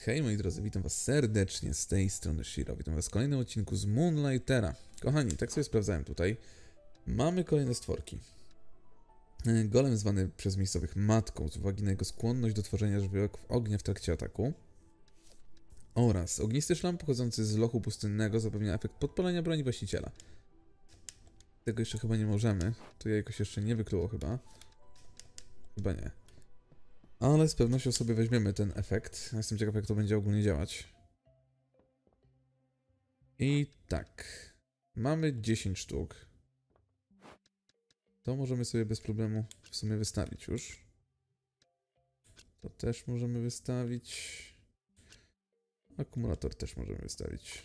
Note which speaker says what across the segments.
Speaker 1: Hej moi drodzy, witam was serdecznie z tej strony Shiro. Witam was w kolejnym odcinku z Moonlightera. Kochani, tak sobie sprawdzałem tutaj. Mamy kolejne stworki. Golem zwany przez miejscowych matką z uwagi na jego skłonność do tworzenia żywiołów ognia w trakcie ataku. Oraz ognisty szlam pochodzący z lochu pustynnego zapewnia efekt podpalenia broni właściciela. Tego jeszcze chyba nie możemy. To jajko się jeszcze nie wykluło chyba. Chyba nie. Ale z pewnością sobie weźmiemy ten efekt. Jestem ciekaw, jak to będzie ogólnie działać. I tak. Mamy 10 sztuk. To możemy sobie bez problemu w sumie wystawić już. To też możemy wystawić. Akumulator też możemy wystawić.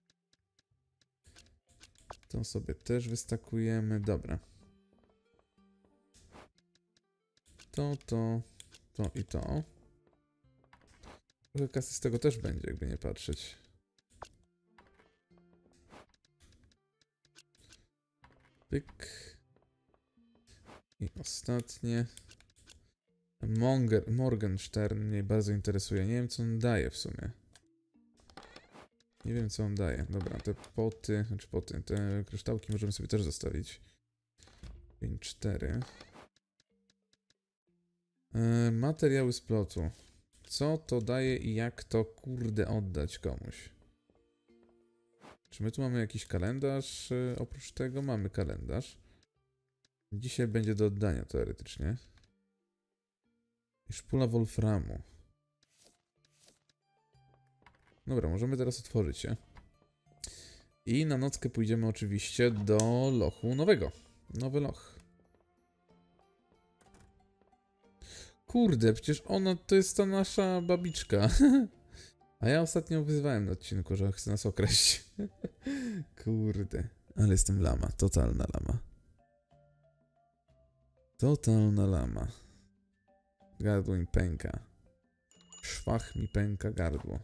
Speaker 1: To sobie też wystakujemy. Dobra. To i to. Trochę kasy z tego też będzie, jakby nie patrzeć. Pyk. I ostatnie. Morgenstern mnie bardzo interesuje. Nie wiem, co on daje w sumie. Nie wiem, co on daje. Dobra, te poty, te kryształki możemy sobie też zostawić. 5-4. Materiały z plotu. Co to daje i jak to, kurde, oddać komuś? Czy my tu mamy jakiś kalendarz? Oprócz tego mamy kalendarz. Dzisiaj będzie do oddania teoretycznie. I szpula wolframu. Dobra, możemy teraz otworzyć się. I na nockę pójdziemy oczywiście do lochu nowego. Nowy loch. Kurde, przecież ona to jest ta nasza babiczka. A ja ostatnio wyzwałem na odcinku, że chce nas okraść. Kurde. Ale jestem lama. Totalna lama. Totalna lama. Gardło mi pęka. Szwach mi pęka gardło.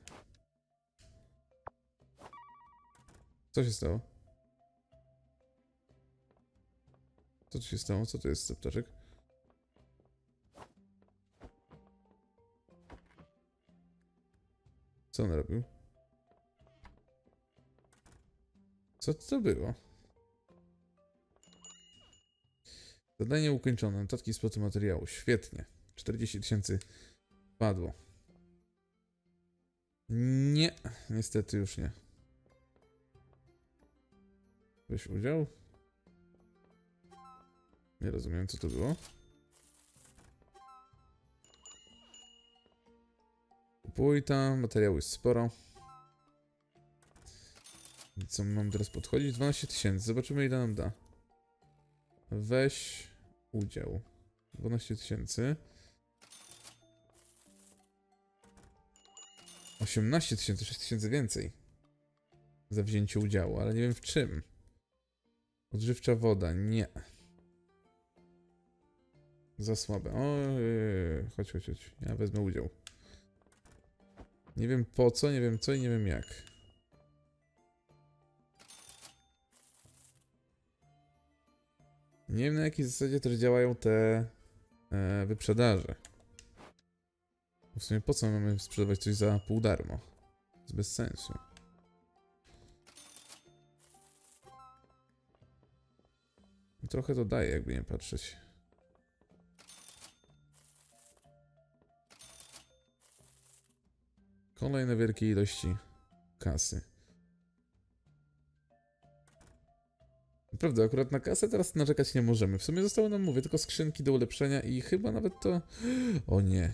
Speaker 1: Co się stało? Co tu się stało? Co to jest za ptaszek? Co on robił? Co to było? Zadanie ukończone. Notatki z plotu materiału. Świetnie. 40 000 padło. Nie. Niestety już nie. Weź udział? Nie rozumiem, co to było. Kupuj tam. Materiału jest sporo. I co mam teraz podchodzić? 12 000. Zobaczymy, ile nam da. Weź udział. 12 000. 18 000, 6 000 więcej. Za wzięcie udziału, ale nie wiem w czym. Odżywcza woda, nie. Za słabe. O, chodź. Ja wezmę udział. Nie wiem po co, nie wiem co i nie wiem jak. Nie wiem, na jakiej zasadzie też działają te wyprzedaże. W sumie po co mamy sprzedawać coś za pół darmo? To jest bez sensu. Trochę to daje, jakby nie patrzeć. Kolejne wielkie ilości kasy. Naprawdę, akurat na kasę teraz narzekać nie możemy. W sumie zostały nam, mówię, tylko skrzynki do ulepszenia i chyba nawet to... O nie.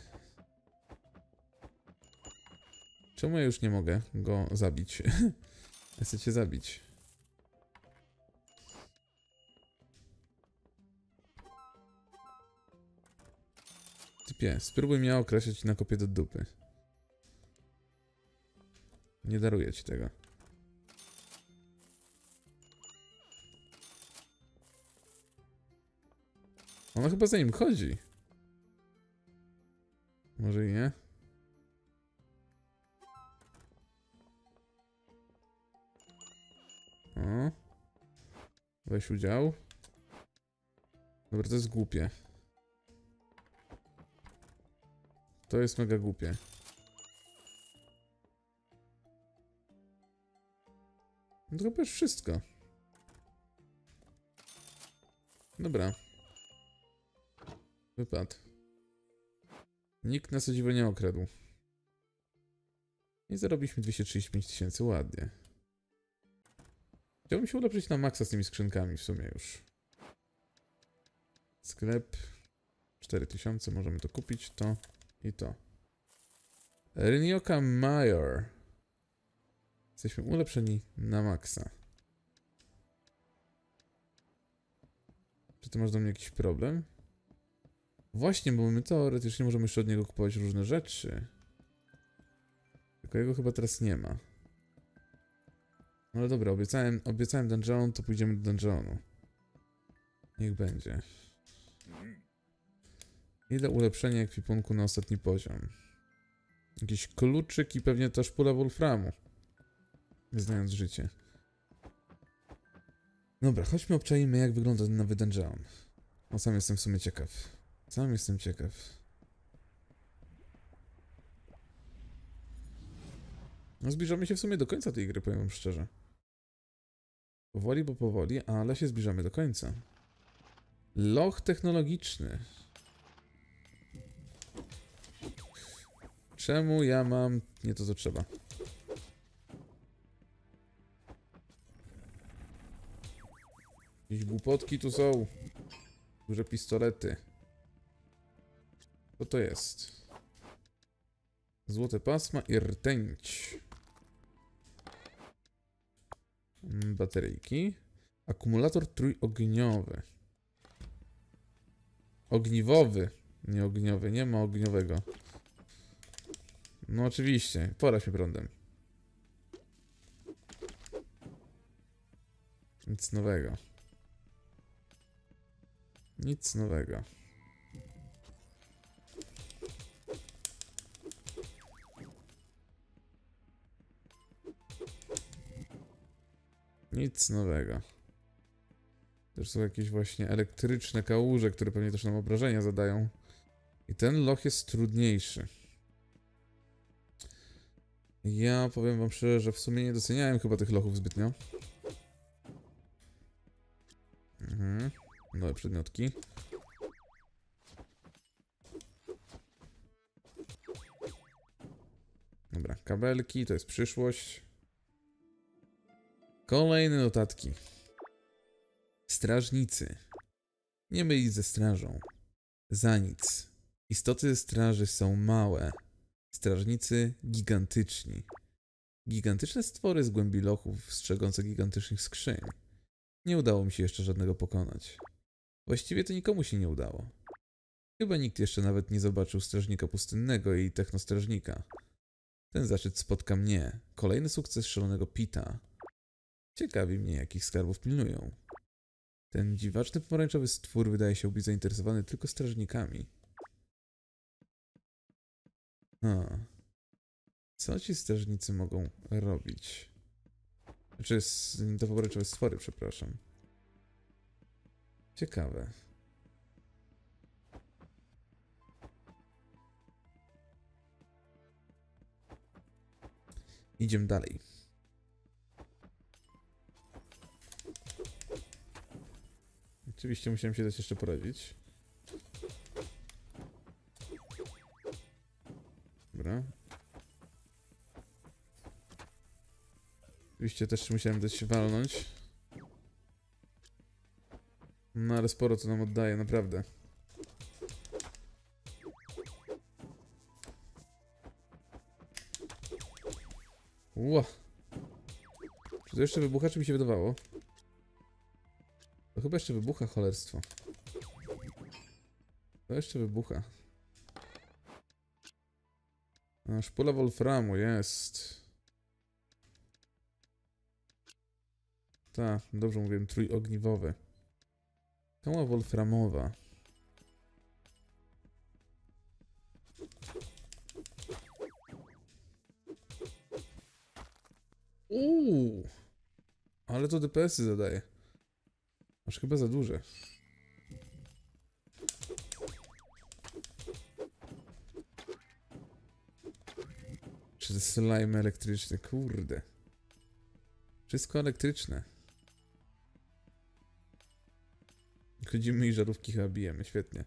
Speaker 1: Czemu ja już nie mogę go zabić? Ja chcę cię zabić. Typie, spróbuj mnie określić na kopię do dupy. Nie daruję ci tego. Ona chyba za nim chodzi. Może i nie? O. Weź udział. Dobra, to jest głupie. To jest mega głupie. No to chyba już wszystko. Dobra. Wypadł. Nikt nas o dziwo nie okradł. I zarobiliśmy 235 tysięcy, ładnie. Chciałbym się ulepszyć na maksa z tymi skrzynkami w sumie już. Sklep. 4000, możemy to kupić, to i to. Rynioka Major. Jesteśmy ulepszeni na maksa. Czy ty masz do mnie jakiś problem? Właśnie, bo my teoretycznie możemy jeszcze od niego kupować różne rzeczy. Tylko jego chyba teraz nie ma. No ale dobra, obiecałem dungeon, to pójdziemy do dungeonu. Niech będzie. Ile ulepszenia ekwipunku na ostatni poziom? Jakiś kluczyk i pewnie też pula Wolframu. Znając życie. Dobra, chodźmy obczajmy, jak wygląda ten nowy dungeon. No sam jestem w sumie ciekaw. Sam jestem ciekaw. No zbliżamy się w sumie do końca tej gry, powiem wam szczerze. Powoli, bo powoli, ale się zbliżamy do końca. Loch technologiczny. Czemu ja mam nie to, co trzeba? Jakieś głupotki tu są. Duże pistolety. Co to jest? Złote pasma i rtęć. Bateryjki. Akumulator trójogniowy. Ogniwowy. Nie ogniowy, nie ma ogniowego. No oczywiście, pora się prądem. Nic nowego. Nic nowego. Nic nowego. Też są jakieś właśnie elektryczne kałuże, które pewnie też nam obrażenia zadają. I ten loch jest trudniejszy. Ja powiem wam szczerze, że w sumie nie doceniałem chyba tych lochów zbytnio. Nowe przedmiotki. Dobra, kabelki, to jest przyszłość. Kolejne notatki. Strażnicy. Nie mylić ze strażą. Za nic. Istoty straży są małe. Strażnicy gigantyczni. Gigantyczne stwory z głębi lochów, strzegące gigantycznych skrzyń. Nie udało mi się jeszcze żadnego pokonać. Właściwie to nikomu się nie udało. Chyba nikt jeszcze nawet nie zobaczył strażnika pustynnego i technostrażnika. Ten zaszczyt spotka mnie. Kolejny sukces szalonego Pita. Ciekawi mnie, jakich skarbów pilnują. Ten dziwaczny pomarańczowy stwór wydaje się być zainteresowany tylko strażnikami. Co ci strażnicy mogą robić? Znaczy, to pomarańczowe stwory, przepraszam. Ciekawe. Idziemy dalej. Oczywiście musiałem się dać jeszcze poradzić. Dobra. Oczywiście też musiałem dać się walnąć. No ale sporo co nam oddaje, naprawdę. Ła! Czy to jeszcze wybucha, czy mi się wydawało? To chyba jeszcze wybucha, cholerstwo. To jeszcze wybucha. A, szpula Wolframu jest. Tak, dobrze mówiłem, trójogniwowy. Kała wolframowa. Ale to DPS-y zadaje. Aż chyba za duże. Czy to slime elektryczny? Kurde. Wszystko elektryczne. Chodzimy i żarówki chyba bijemy, świetnie.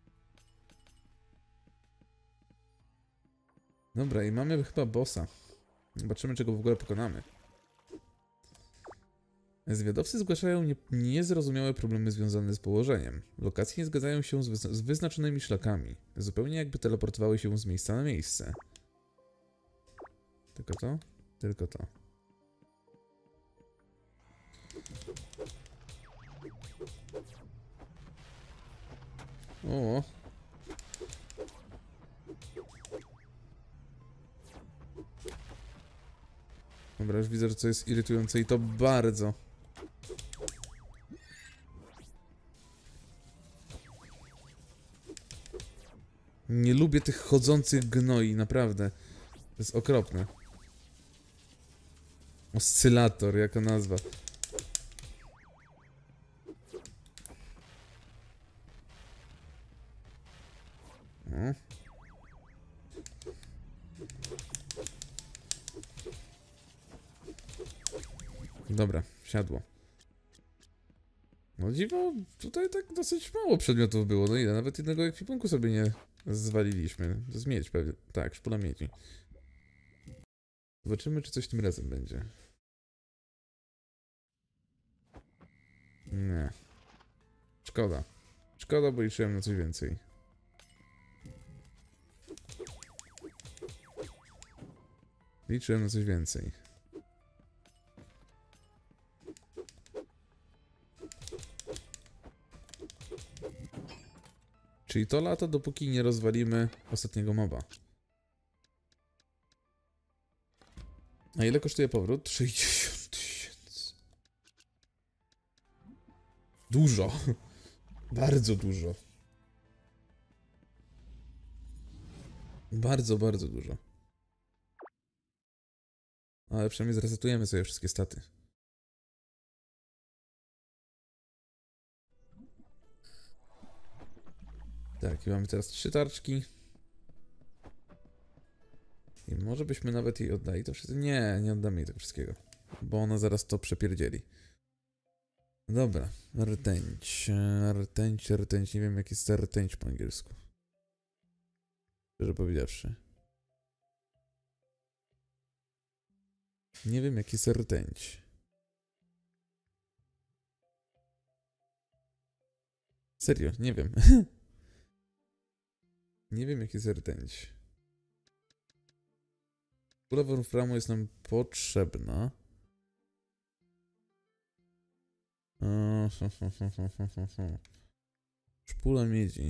Speaker 1: Dobra, i mamy chyba bossa. Zobaczymy, czego w ogóle pokonamy. Zwiadowcy zgłaszają niezrozumiałe problemy związane z położeniem. Lokacje nie zgadzają się z wyznaczonymi szlakami. Zupełnie jakby teleportowały się z miejsca na miejsce. Tylko to? Tylko to. O. Dobra, już widzę, że co jest irytujące i to bardzo. Nie lubię tych chodzących gnoi, naprawdę. To jest okropne. Oscylator, jako nazwa. O. Dobra, wsiadło. No dziwo, tutaj tak dosyć mało przedmiotów było. No ile? Nawet jednego ekwipunku sobie nie zwaliliśmy. To jest miedź pewnie. Tak, szpula miedzi. Zobaczymy, czy coś tym razem będzie. Nie. Szkoda. Szkoda, bo liczyłem na coś więcej. Liczyłem na coś więcej. Czyli to lata, dopóki nie rozwalimy ostatniego moba. A ile kosztuje powrót? 60 000. Dużo. Bardzo dużo. Bardzo, bardzo dużo. Ale przynajmniej zresetujemy sobie wszystkie staty. Tak, i mamy teraz 3 tarczki. I może byśmy nawet jej oddali to wszystko. Nie, nie oddamy jej tego wszystkiego. Bo ona zaraz to przepierdzieli. Dobra, rtęć. Rtęć, rtęć. Nie wiem, jak jest rtęć po angielsku. Szczerze powiedziawszy. Nie wiem, jak jest rtęć. Serio, nie wiem. Nie wiem, jak jest rtęć. Szpula wolframu jest nam potrzebna. Szpula miedzi.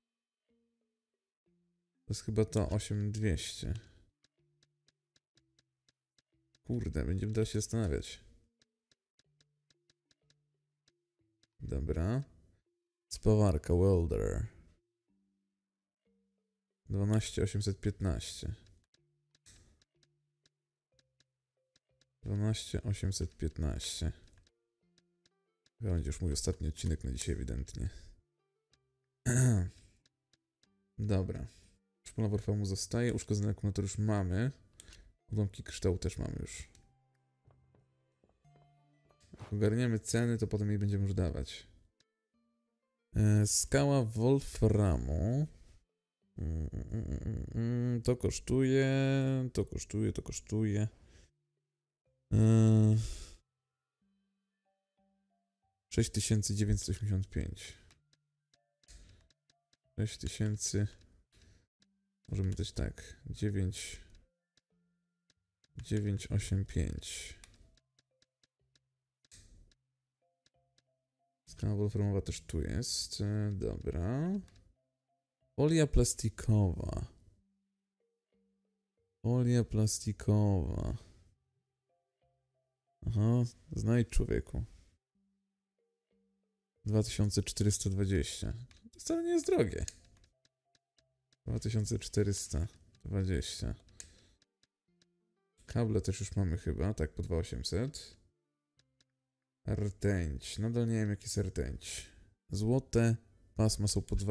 Speaker 1: To jest chyba to 8200. Kurde, będziemy teraz się zastanawiać. Dobra. Spawarka, welder. 12815. 12815. To będzie już mój ostatni odcinek na dzisiaj, ewidentnie. Dobra. Szpula wolframu zostaje. Uszkodzony akumulator już mamy. Odłamki kryształu też mamy już. Jak ogarniemy ceny, to potem jej będziemy już dawać. Skała wolframu. To kosztuje. To kosztuje, to kosztuje. 6985. 6000. Możemy dać tak. 985. Skala wolframowa też tu jest. Dobra. Folia plastikowa. Folia plastikowa. Aha, znajdź człowieku. 2420. To wcale nie jest drogie. 2420. Kable też już mamy chyba, tak, po 2800. Rtęć. Nadal nie wiem, jaki jest rtęć. Złote pasma są po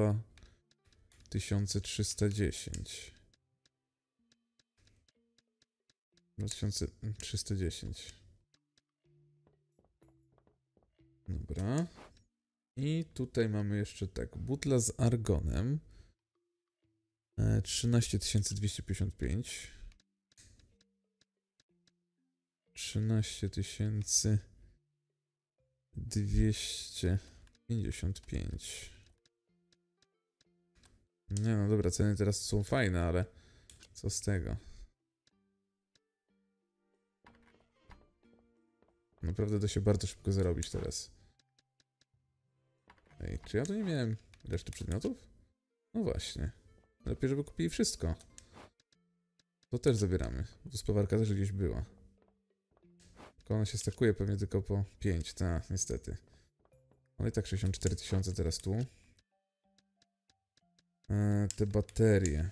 Speaker 1: 2310. 2310. Dobra. I tutaj mamy jeszcze tak, butla z argonem. 13255. 13255. Nie no dobra, ceny teraz są fajne, ale co z tego? Naprawdę da się bardzo szybko zarobić teraz. Ej, czy ja tu nie miałem reszty przedmiotów? No właśnie. Lepiej, żeby kupili wszystko. To też zabieramy. Tu spawarka też gdzieś była. Tylko ona się stakuje pewnie tylko po 5. Tak, niestety. Ale i tak 64 000 teraz tu. Te baterie.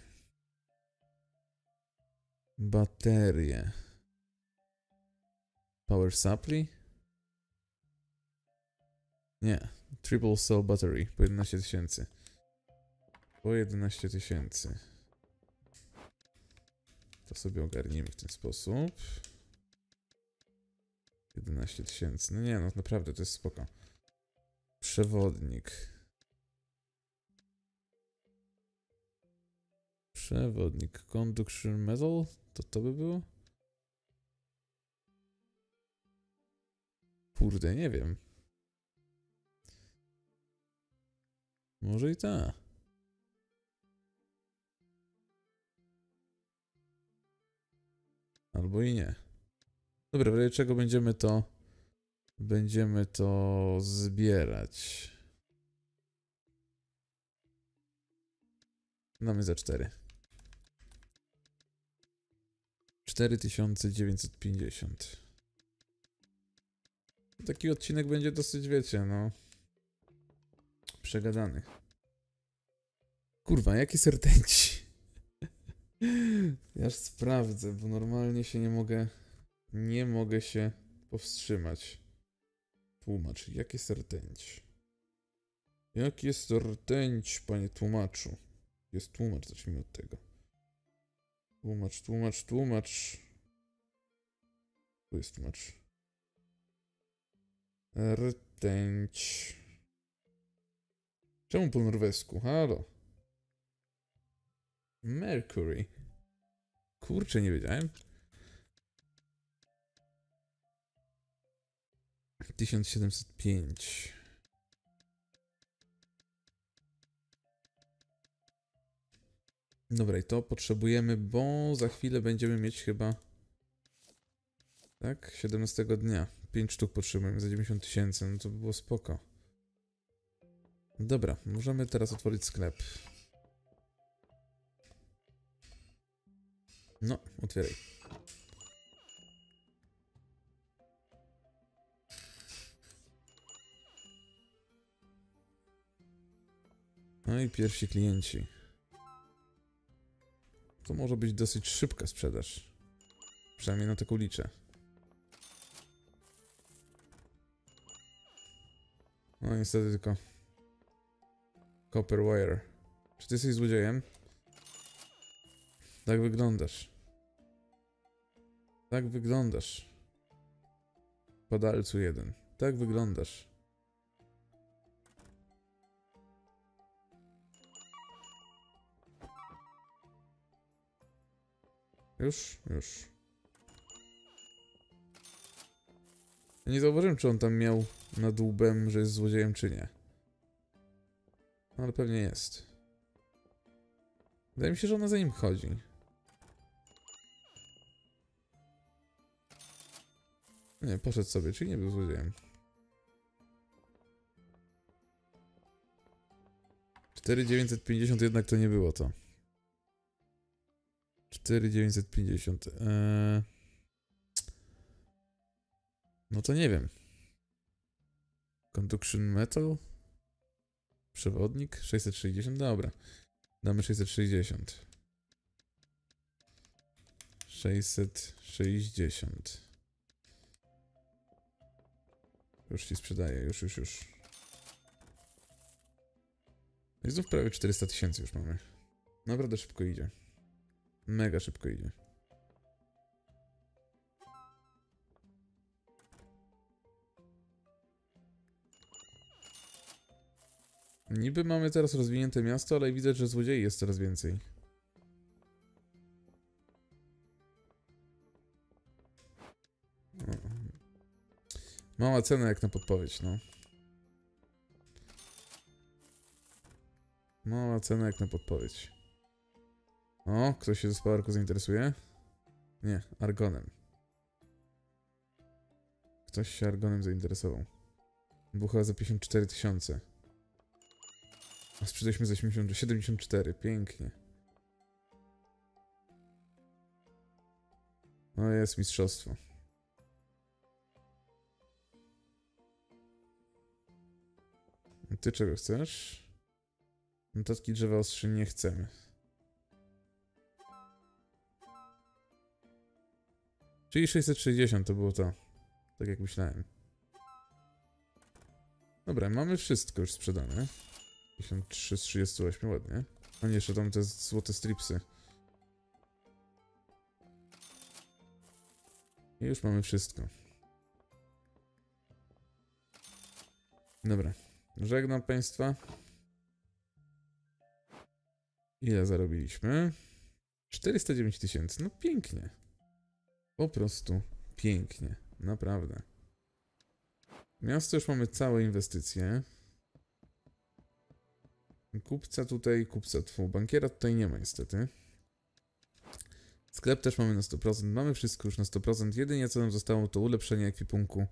Speaker 1: Baterie. Power supply? Nie. Triple cell battery. Po 11 000. Po 11 000. To sobie ogarnijmy w ten sposób. 11 000. No nie no, naprawdę to jest spoko. Przewodnik. Przewodnik. Conduction metal? To by było? Kurde, nie wiem. Może i tak. Albo i nie. Dobra, w razie czego będziemy to... Będziemy to zbierać. Damy za 4. 4950. Taki odcinek będzie dosyć, wiecie, no... Przegadany. Kurwa, jakie serdenci? Ja aż sprawdzę, bo normalnie się nie mogę... Nie mogę się powstrzymać. Tłumacz, jakie serdenci? Jak jest rtęć, panie tłumaczu? Jest tłumacz, zacznijmy od tego. Tłumacz, tłumacz, tłumacz. Tu jest tłumacz. Rtęć. Czemu po norwesku? Halo? Mercury. Kurczę, nie wiedziałem. 1705. Dobra, i to potrzebujemy, bo za chwilę będziemy mieć chyba... Tak? 17 dnia. 5 sztuk potrzebujemy za 90 000, no to by było spoko. Dobra, możemy teraz otworzyć sklep. No, otwieraj. No i pierwsi klienci. To może być dosyć szybka sprzedaż. Przynajmniej na taką liczę. No niestety tylko... Copper wire. Czy ty jesteś złodziejem? Tak wyglądasz. Tak wyglądasz. Padalcu 1. Tak wyglądasz. Już? Już. Ja nie zauważyłem, czy on tam miał nad łbem, że jest złodziejem, czy nie. Ale pewnie jest. Wydaje mi się, że ona za nim chodzi. Nie, poszedł sobie, czyli nie był złodziejem. 4950 jednak to nie było to. 4950. No to nie wiem. Conduction metal? Przewodnik? 660? Dobra. Damy 660. 660. Już ci sprzedaję, już. I znów prawie 400 000 już mamy. Naprawdę szybko idzie. Mega szybko idzie. Niby mamy teraz rozwinięte miasto, ale widać, że złodziei jest coraz więcej. Mała cena jak na podpowiedź, no. Mała cena jak na podpowiedź. O, ktoś się ze Spalarku zainteresuje? Nie, Argonem. Ktoś się Argonem zainteresował. Był chyba za 54 000. A sprzedaliśmy za 74, pięknie. No jest mistrzostwo. Ty czego chcesz? Notatki drzewa ostrzy nie chcemy. Czyli 660 to było to. Tak jak myślałem. Dobra, mamy wszystko już sprzedane. 53 z 38, ładnie. A nie, jeszcze tam te złote stripsy. I już mamy wszystko. Dobra. Żegnam państwa. Ile zarobiliśmy? 409 000. No pięknie. Po prostu pięknie. Naprawdę. Miasto już mamy całe inwestycje. Bankiera tutaj nie ma niestety. Sklep też mamy na 100%. Mamy wszystko już na 100%. Jedynie co nam zostało to ulepszenie ekwipunku.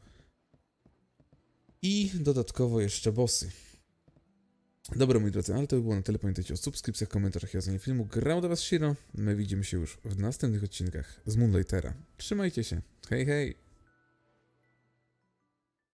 Speaker 1: I dodatkowo jeszcze bossy. Dobra moi drodzy, ale to by było na tyle. Pamiętajcie o subskrypcjach, komentarzach i ocenie filmu. Grał do was Shiro. My widzimy się już w następnych odcinkach z Moonlightera. Trzymajcie się. Hej hej!